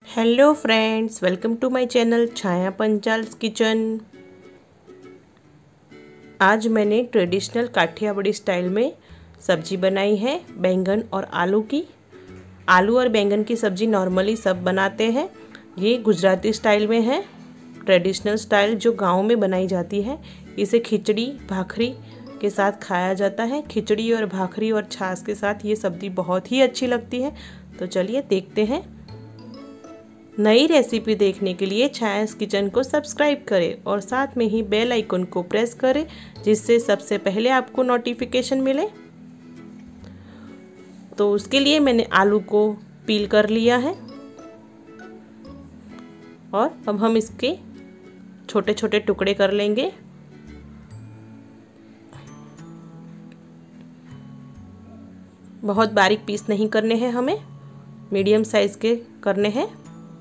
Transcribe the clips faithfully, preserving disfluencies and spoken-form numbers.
Hello friends, welcome to my channel Chhaya Panchal's kitchen. आज मैंने traditional Kathiawadi style में सब्जी बनाई है बैंगन और आलू की। आलू और बैंगन की सब्ज़ी नॉर्मली सब बनाते हैं, ये गुजराती स्टाइल में है, ट्रेडिशनल स्टाइल जो गांव में बनाई जाती है। इसे खिचड़ी भाखरी के साथ खाया जाता है। खिचड़ी और भाखरी और छाछ के साथ ये सब्ज़ी बहुत ही अच्छी लगती है। तो चलिए देखते हैं। नई रेसिपी देखने के लिए छायास किचन को सब्सक्राइब करें और साथ में ही बेल आइकन को प्रेस करें, जिससे सबसे पहले आपको नोटिफिकेशन मिले। तो उसके लिए मैंने आलू को पील कर लिया है और अब हम इसके छोटे छोटे टुकड़े कर लेंगे। बहुत बारीक पीस नहीं करने हैं, हमें मीडियम साइज के करने हैं।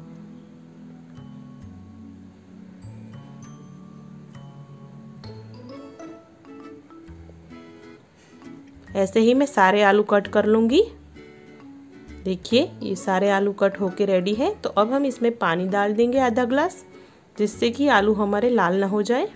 ऐसे ही मैं सारे आलू कट कर लूँगी। देखिए ये सारे आलू कट होके रेडी है। तो अब हम इसमें पानी डाल देंगे आधा ग्लास, जिससे कि आलू हमारे लाल ना हो जाए।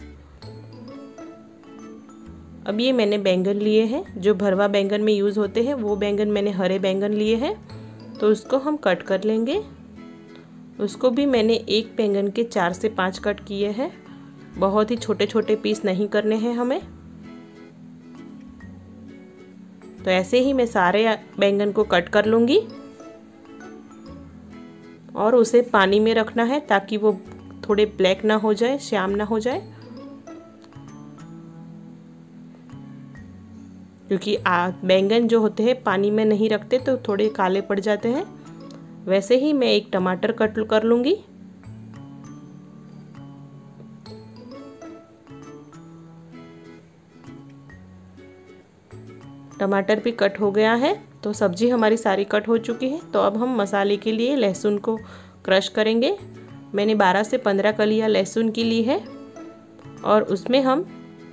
अब ये मैंने बैंगन लिए हैं, जो भरवा बैंगन में यूज़ होते हैं, वो बैंगन मैंने हरे बैंगन लिए हैं। तो उसको हम कट कर लेंगे। उसको भी मैंने एक बैंगन के चार से पाँच कट किए हैं। बहुत ही छोटे छोटे पीस नहीं करने हैं हमें। तो ऐसे ही मैं सारे बैंगन को कट कर लूँगी और उसे पानी में रखना है, ताकि वो थोड़े ब्लैक ना हो जाए, श्याम ना हो जाए, क्योंकि बैंगन जो होते हैं पानी में नहीं रखते तो थोड़े काले पड़ जाते हैं। वैसे ही मैं एक टमाटर कट कर लूँगी। टमाटर भी कट हो गया है। तो सब्जी हमारी सारी कट हो चुकी है। तो अब हम मसाले के लिए लहसुन को क्रश करेंगे। मैंने बारह से पंद्रह कलियां लहसुन की ली है और उसमें हम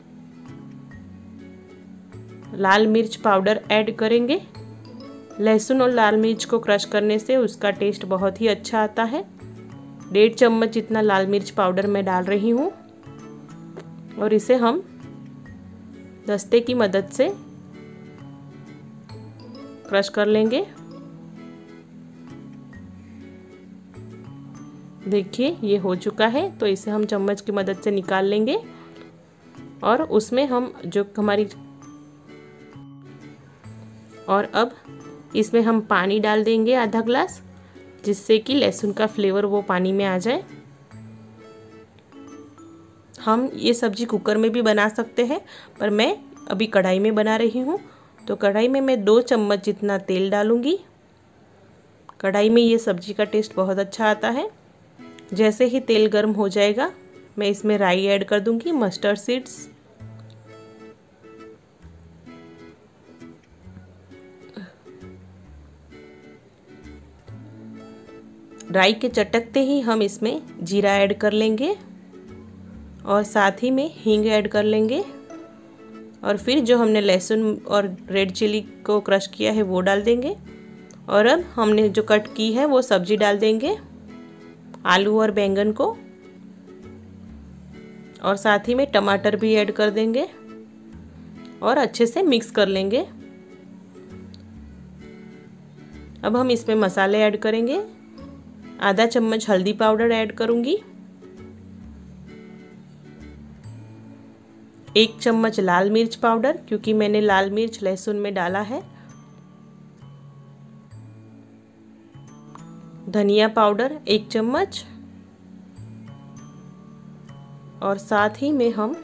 लाल मिर्च पाउडर ऐड करेंगे। लहसुन और लाल मिर्च को क्रश करने से उसका टेस्ट बहुत ही अच्छा आता है। डेढ़ चम्मच इतना लाल मिर्च पाउडर मैं डाल रही हूँ और इसे हम दस्ते की मदद से क्रश कर लेंगे। देखिए ये हो चुका है। तो इसे हम चम्मच की मदद से निकाल लेंगे और उसमें हम जो हमारी और अब इसमें हम पानी डाल देंगे आधा ग्लास, जिससे कि लहसुन का फ्लेवर वो पानी में आ जाए। हम ये सब्जी कुकर में भी बना सकते हैं, पर मैं अभी कढ़ाई में बना रही हूँ। तो कढ़ाई में मैं दो चम्मच जितना तेल डालूंगी। कढ़ाई में ये सब्जी का टेस्ट बहुत अच्छा आता है। जैसे ही तेल गर्म हो जाएगा, मैं इसमें राई ऐड कर दूंगी, मस्टर्ड सीड्स, राई के चटकते ही हम इसमें जीरा ऐड कर लेंगे और साथ ही में हींग ऐड कर लेंगे। और फिर जो हमने लहसुन और रेड चिली को क्रश किया है वो डाल देंगे। और अब हमने जो कट की है वो सब्जी डाल देंगे, आलू और बैंगन को, और साथ ही में टमाटर भी ऐड कर देंगे और अच्छे से मिक्स कर लेंगे। अब हम इसमें मसाले ऐड करेंगे। आधा चम्मच हल्दी पाउडर ऐड करूंगी, एक चम्मच लाल मिर्च पाउडर, क्योंकि मैंने लाल मिर्च लहसुन में डाला है, धनिया पाउडर एक चम्मच, और साथ ही में हम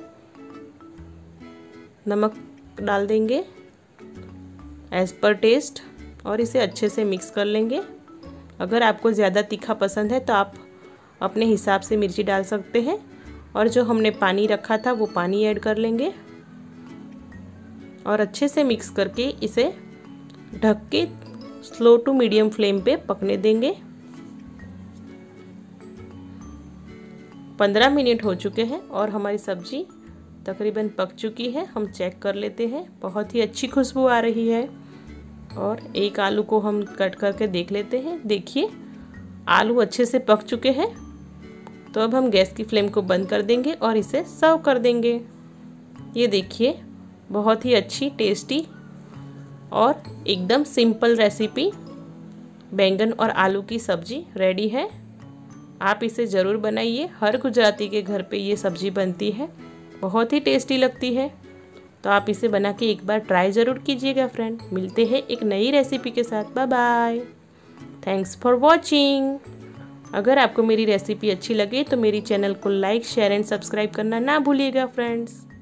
नमक डाल देंगे एज पर टेस्ट और इसे अच्छे से मिक्स कर लेंगे। अगर आपको ज़्यादा तीखा पसंद है तो आप अपने हिसाब से मिर्ची डाल सकते हैं। और जो हमने पानी रखा था वो पानी ऐड कर लेंगे और अच्छे से मिक्स करके इसे ढक के स्लो टू मीडियम फ्लेम पे पकने देंगे। पंद्रह मिनट हो चुके हैं और हमारी सब्जी तकरीबन पक चुकी है। हम चेक कर लेते हैं। बहुत ही अच्छी खुशबू आ रही है। और एक आलू को हम कट करके देख लेते हैं। देखिए आलू अच्छे से पक चुके हैं, तो अब हम गैस की फ्लेम को बंद कर देंगे और इसे सर्व कर देंगे। ये देखिए, बहुत ही अच्छी टेस्टी और एकदम सिंपल रेसिपी बैंगन और आलू की सब्जी रेडी है। आप इसे ज़रूर बनाइए, हर गुजराती के घर पे ये सब्जी बनती है, बहुत ही टेस्टी लगती है। तो आप इसे बना के एक बार ट्राई ज़रूर कीजिएगा फ्रेंड। मिलते हैं एक नई रेसिपी के साथ। Bye bye, thanks for watching. अगर आपको मेरी रेसिपी अच्छी लगे तो मेरी चैनल को लाइक शेयर एंड सब्सक्राइब करना ना भूलिएगा फ्रेंड्स।